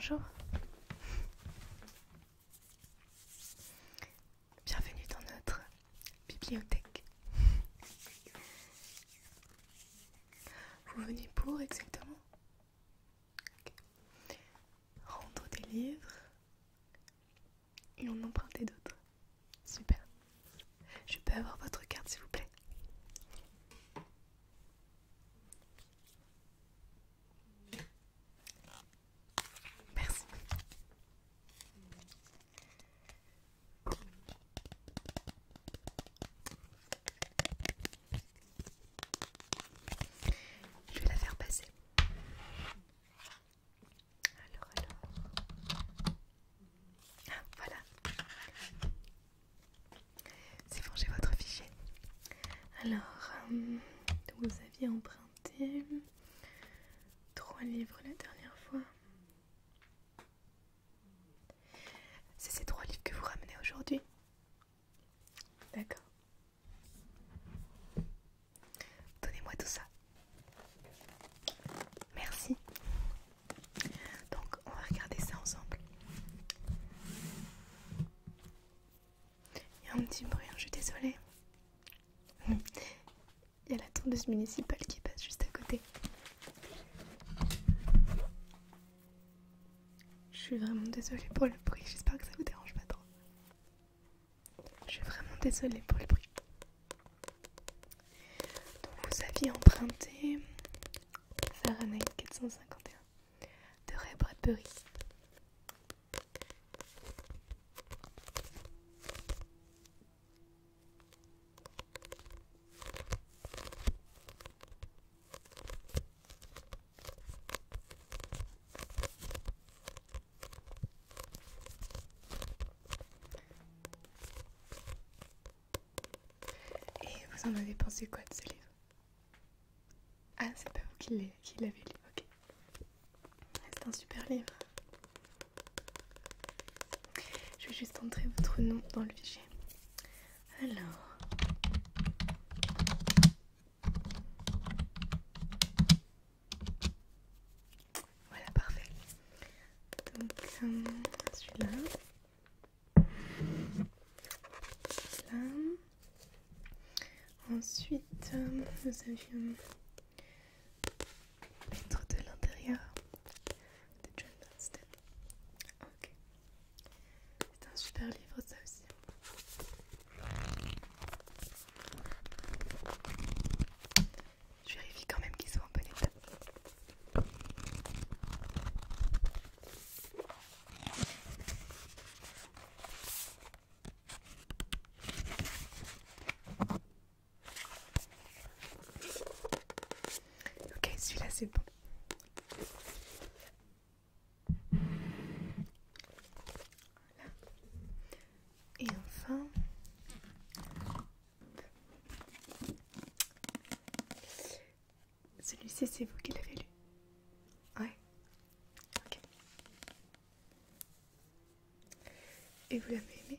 Bonjour. Bienvenue dans notre bibliothèque. Vous venez pour exactement? Rendre des livres et en emprunter d'autres. Super. Je peux avoir votre carte s'il vous plaît? Merci. Je vais la faire passer. Alors. Ah, voilà. C'est bon, j'ai votre fichier. Alors, vous aviez emprunté 3 livres la dernière fois. C'est ces 3 livres que vous ramenez aujourd'hui? D'accord. Donnez-moi tout ça. Merci. Donc, on va regarder ça ensemble. Il y a un petit bruit, je suis désolée. Il y a la tondeuse municipale qui passe juste à côté. Je suis vraiment désolée pour le bruit, j'espère que ça vous dérange pas trop. Je suis vraiment désolée pour le bruit. Donc vous aviez emprunté Fahrenheit 451 de Ray Bradbury. Et vous en avez pensé quoi de ce livre? Ah, c'est pas vous qui l'avez lu, ok. C'est un super livre. Je vais juste entrer votre nom dans le fichier. Alors. Voilà, parfait. Donc, celui-là. Là. Ensuite, nous avions Lettre de l'intérieur de John Bernstein. Ok. C'est un super livre, ça aussi. Je vérifie quand même qu'ils sont en bon état. Ok, celui-là c'est bon. Voilà. Et enfin, celui-ci c'est vous qui l'avez lu? Ouais. Ok. Et vous l'avez aimé?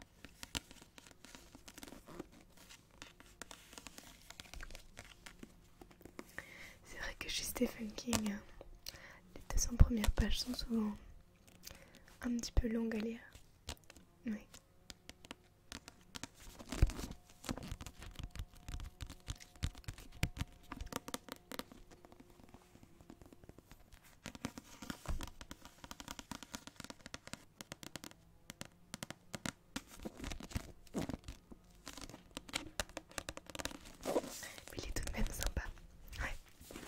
C'est vrai que chez Stephen King, les 200 premières pages sont souvent un petit peu longues à lire. Oui. Mais il est tout de même sympa. Ouais.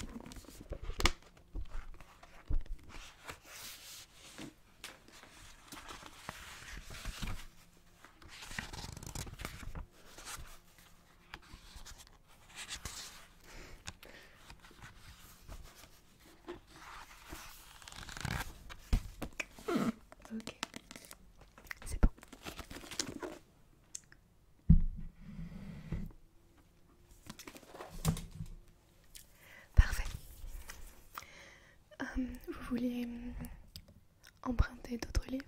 Ok. C'est bon. Parfait. Vous vouliez emprunter d'autres livres?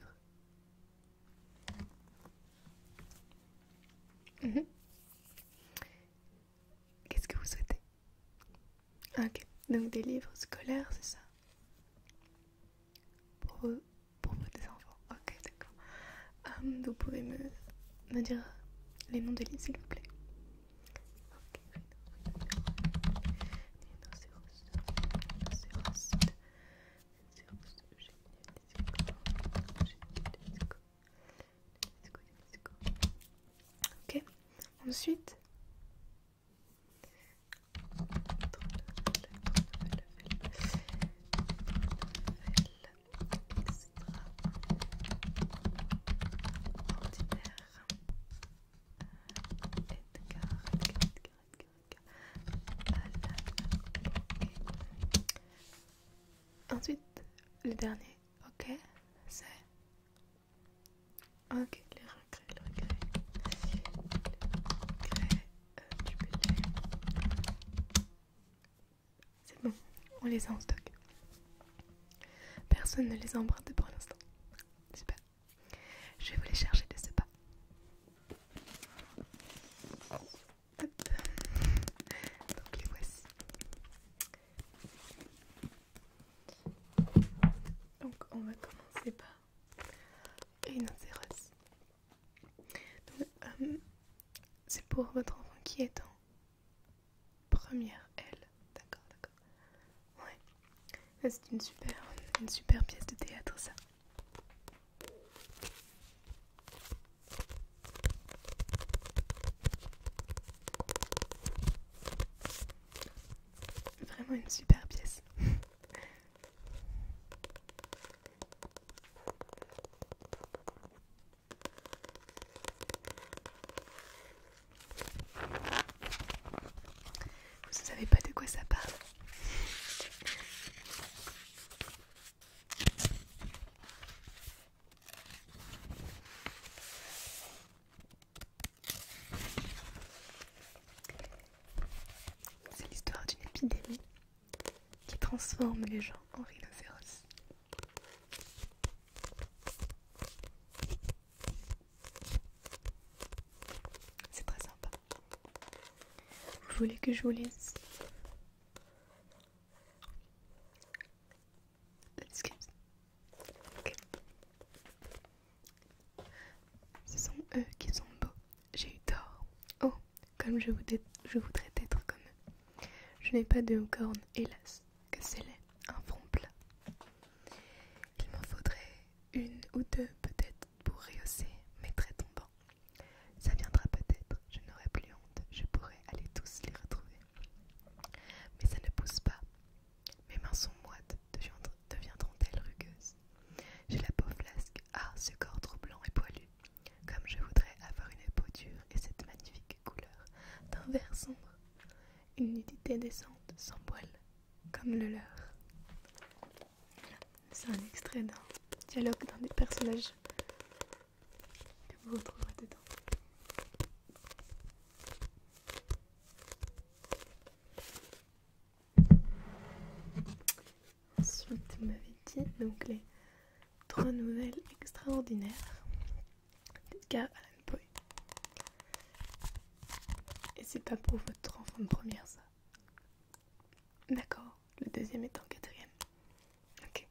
Qu'est-ce que vous souhaitez? Ok, donc des livres scolaires, c'est ça? Pour Vous pouvez me dire les noms des livres, s'il vous plaît. Ok. Ok. Ensuite. Ensuite, le dernier, ok, c'est... Ok, les regrets du budget. C'est bon, on les a en stock. Personne ne les a empruntés pour l'instant. Super. Je vais vous les chercher de ce pas. Hop. Donc les voici. Donc on va commencer par Rhinocéros. Donc c'est pour votre enfant qui est en première L. D'accord. Ouais. Là, c'est une super pièce de théâtre, ça. Vraiment une super pièce. Vous savez pas de quoi ça parle? C'est l'histoire d'une épidémie qui transforme les gens en rhinocéros. C'est très sympa. Vous voulez que je vous lise la description? Ok. Ce sont eux qui sont beaux. J'ai eu tort. Oh, comme je voudrais être comme eux. Je n'ai pas de cornes, hélas. Que c'est laid, un front plat. Il m'en faudrait une ou deux peut-être pour rehausser mes traits tombants. Ça viendra peut-être, je n'aurai plus honte, je pourrai aller tous les retrouver. Mais ça ne pousse pas. Mes mains sont moites, deviendront-elles rugueuses? J'ai la peau flasque, ce corps trop blanc et poilu. Comme je voudrais avoir une peau dure et cette magnifique couleur d'un vert sombre. Une nudité décente, sans poil, comme le leur. C'est un extrait d'un dialogue d'un des personnages que vous retrouverez dedans. Ensuite, vous m'avez dit donc les 3 nouvelles extraordinaires d'Edgar Allan Poe. Et c'est pas pour votre enfant de première, ça? D'accord, le deuxième est en 4e. Ok.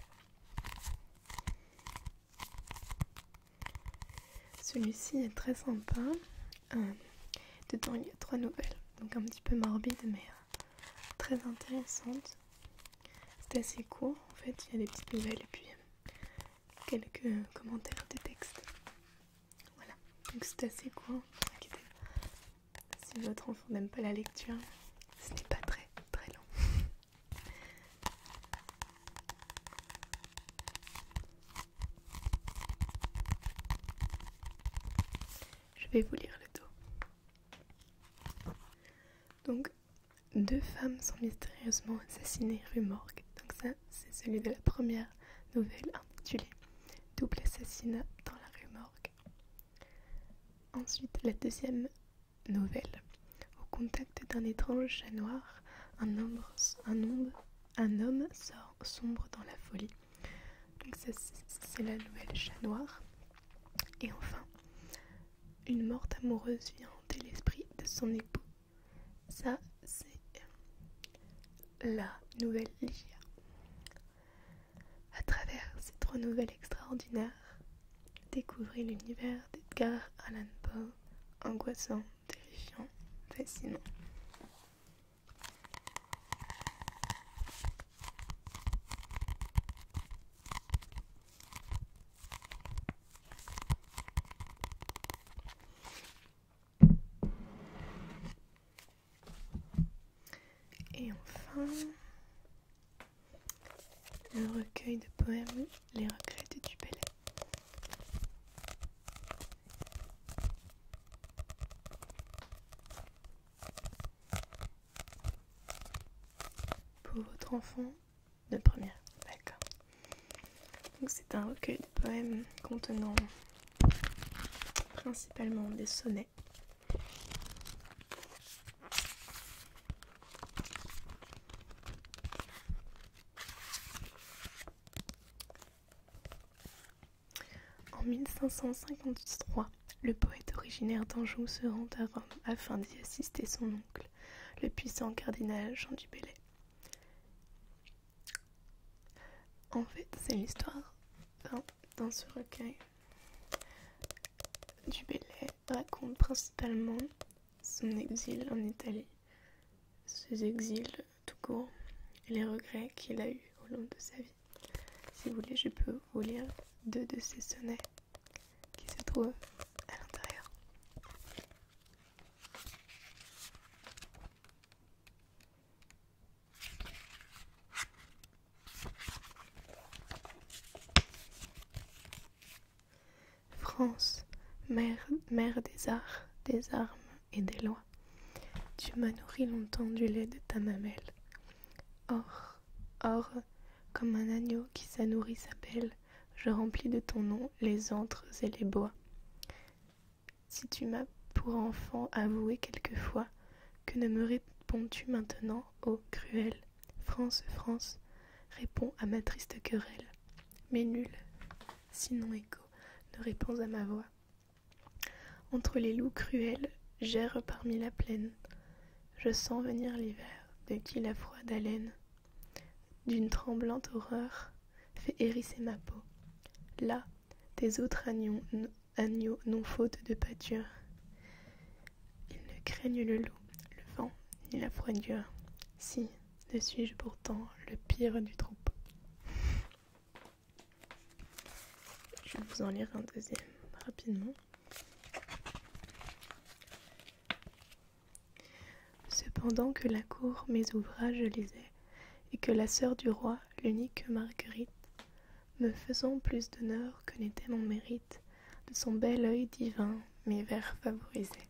Celui-ci est très sympa. Dedans, il y a 3 nouvelles, donc un petit peu morbides, mais très intéressantes. C'est assez court, en fait, il y a des petites nouvelles et puis quelques commentaires de texte. Voilà, donc c'est assez court, ne vous inquiétez pas. Si votre enfant n'aime pas la lecture, ce n'est pas très long. Je vais vous lire le dos. Donc, 2 femmes sont mystérieusement assassinées rue Morgue. Donc ça, c'est celui de la première nouvelle intitulée Double assassinat dans la rue Morgue. Ensuite, la deuxième nouvelle. Au contact d'un étrange chat noir, un homme sombre dans la folie. Donc ça, c'est la nouvelle chat noir. Et enfin, une morte amoureuse vient hanter l'esprit de son époux. Ça, c'est la nouvelle Ligia. À travers ces 3 nouvelles extraordinaires, Découvrez l'univers d'Edgar Allan Poe, angoissant, terrifiant, fascinant. Et enfin, le recueil de poèmes Les Regrets de Du Bellay. Pour votre enfant de première, d'accord. Donc c'est un recueil de poèmes contenant principalement des sonnets. En 1553, le poète originaire d'Anjou se rend à Rome afin d'y assister son oncle, le puissant cardinal Jean du Bellay. En fait, c'est l'histoire dans ce recueil. Du Bellay raconte principalement son exil en Italie, ses exils tout court et les regrets qu'il a eus au long de sa vie. Si vous voulez, je peux vous lire 2 de ces sonnets qui se trouvent à l'intérieur. France, mère des arts, des armes et des lois, tu m'as nourri longtemps du lait de ta mamelle. Or, comme un agneau qui sa nourrice appelle, je remplis de ton nom les antres et les bois. Si tu m'as pour enfant avoué quelquefois, que ne me réponds-tu maintenant, ô cruelle France, France, réponds à ma triste querelle. Mais nul, sinon écho, ne répond à ma voix. Entre les loups cruels, j'erre parmi la plaine. Je sens venir l'hiver, de qui la froide haleine d'une tremblante horreur fait hérisser ma peau. Là, tes autres agneaux n'ont faute de pâture. Ils ne craignent le loup, le vent, ni la froidure. Si, ne suis-je pourtant le pire du troupeau. Je vais vous en lire un deuxième rapidement. Cependant que la cour mes ouvrages lisait, et que la sœur du roi, l'unique Marguerite, me faisant plus d'honneur que n'était mon mérite, de son bel œil divin mes vers favorisait.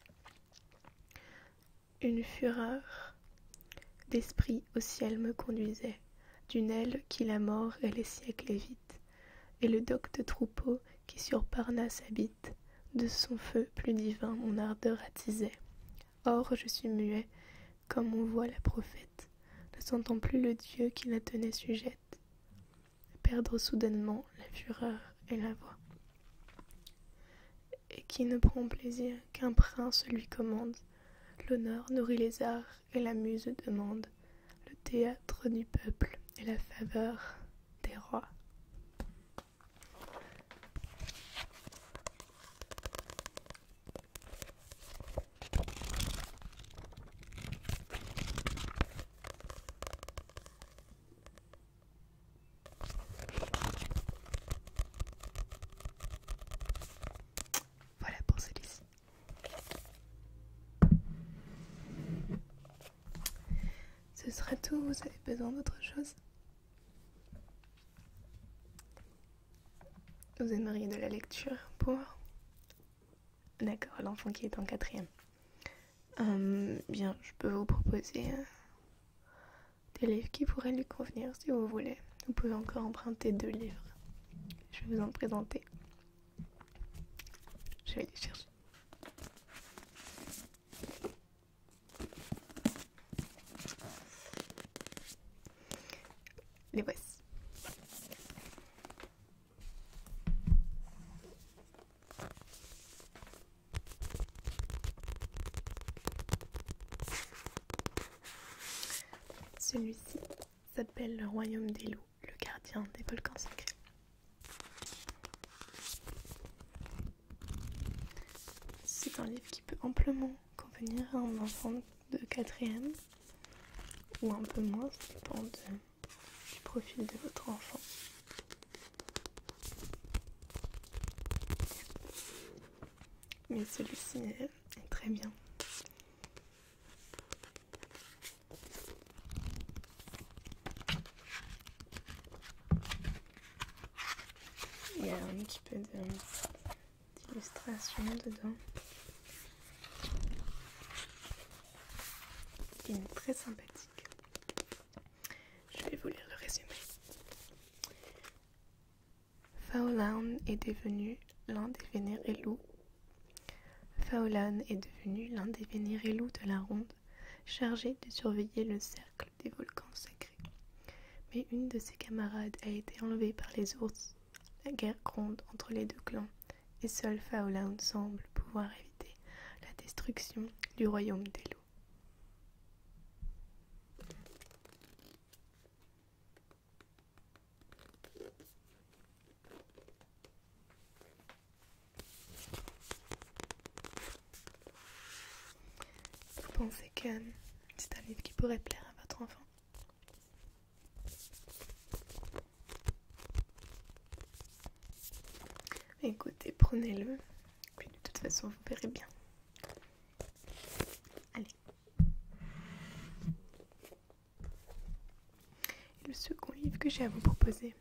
Une fureur d'esprit au ciel me conduisait, d'une aile qui la mort et les siècles évite, et le docte troupeau qui sur Parnasse habite, de son feu plus divin mon ardeur attisait. Or je suis muet, comme on voit la prophète, ne sentant plus le Dieu qui la tenait sujette, perdre soudainement la fureur et la voix. Et qui ne prend plaisir qu'un prince lui commande, l'honneur nourrit les arts et la muse demande, le théâtre du peuple et la faveur des rois. Voilà pour celui-ci. Ce sera tout, vous avez besoin d'autre chose? Vous aimeriez de la lecture pour... D'accord, l'enfant qui est en 4e. Bien, je peux vous proposer des livres qui pourraient lui convenir si vous voulez. Vous pouvez encore emprunter 2 livres. Je vais vous en présenter. Je vais les chercher. Les voici. Celui-ci s'appelle Le Royaume des loups, le gardien des volcans sacrés. un livre qui peut amplement convenir à un enfant de 4e ou un peu moins, ça dépend du profil de votre enfant. Mais celui-ci est très bien. Il y a un petit peu d'illustration dedans. Il est très sympathique. Je vais vous lire le résumé. Faolaun est devenu l'un des vénérés loups. Faolaun est devenu l'un des vénérés loups de la ronde, chargé de surveiller le cercle des volcans sacrés. Mais une de ses camarades a été enlevée par les ours. La guerre gronde entre les deux clans, et seul Faolaun semble pouvoir éviter la destruction du royaume des loups. Vous pensez que c'est un livre qui pourrait plaire à votre enfant? Écoutez, prenez-le, puis de toute façon vous verrez bien. Allez. Et le second livre que j'ai à vous proposer,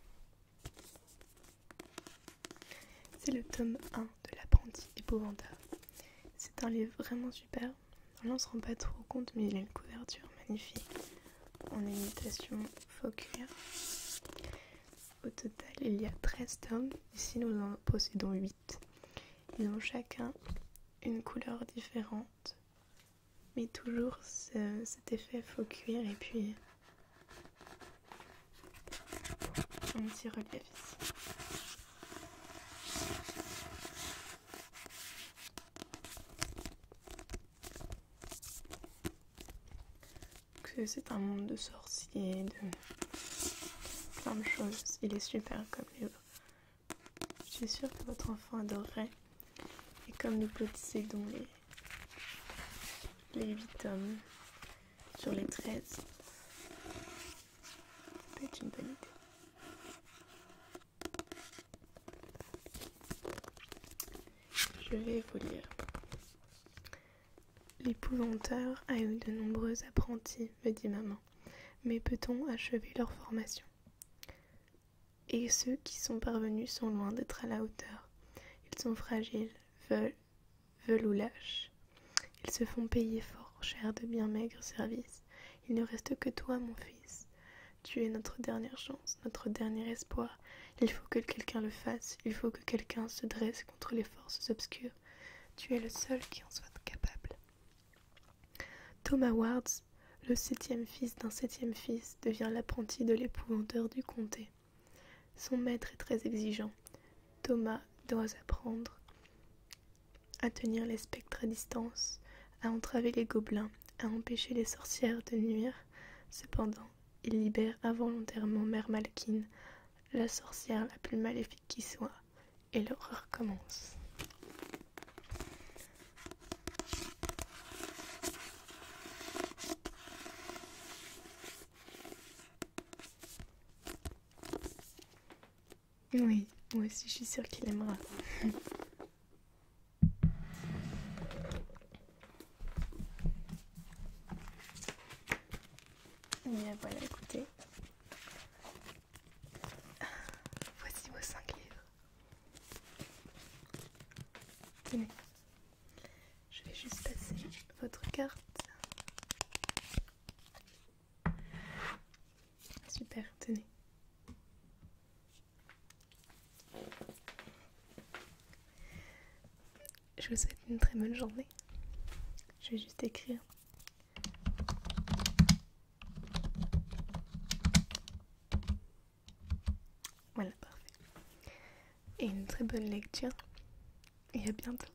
c'est le tome 1 de l'apprenti épouvantable. C'est un livre vraiment super. On ne se rend pas trop compte, mais il a une couverture magnifique en imitation faux cuir. Au total, il y a 13 tomes. Ici, nous en possédons 8. Ils ont chacun une couleur différente, mais toujours cet effet faux cuir et puis un petit relief ici. C'est un monde de sorciers, de plein de choses. Il est super comme livre. Je suis sûre que votre enfant adorerait. Et comme nous possédons les 8 tomes sur les 13, ça peut être une bonne idée. Je vais vous lire. L'épouvanteur a eu de nombreux apprentis, me dit maman, mais peut-on achever leur formation? Et ceux qui sont parvenus sont loin d'être à la hauteur. Ils sont fragiles, veulent ou lâches. Ils se font payer fort cher de bien maigres services. Il ne reste que toi, mon fils. Tu es notre dernière chance, notre dernier espoir. Il faut que quelqu'un le fasse. Il faut que quelqu'un se dresse contre les forces obscures. Tu es le seul qui en soit capable. Thomas Wards, le 7e fils d'un 7e fils, devient l'apprenti de l'épouvanteur du comté. Son maître est très exigeant. Thomas doit apprendre à tenir les spectres à distance, à entraver les gobelins, à empêcher les sorcières de nuire. Cependant, il libère involontairement Mère Malkine, la sorcière la plus maléfique qui soit, et l'horreur commence. Oui, moi aussi je suis sûre qu'il aimera. Et bien voilà, écoutez. Voici vos 5 livres. Tenez. Je vais juste passer votre carte. Super, tenez. Je vous souhaite une très bonne journée. Je vais juste écrire. Voilà, parfait. Et une très bonne lecture. Et à bientôt.